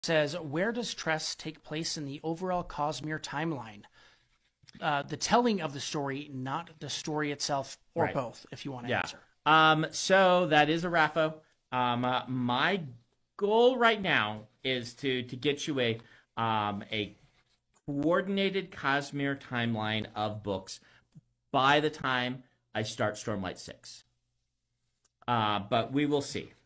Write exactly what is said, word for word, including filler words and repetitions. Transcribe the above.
says, where does Tress take place in the overall Cosmere timeline? Uh, the telling of the story, not the story itself, or right. both, if you want to yeah. answer. Um, so that is a raffo. Um, uh, my goal right now is to to get you a um, a coordinated Cosmere timeline of books by the time I start Stormlight six. Uh, but we will see.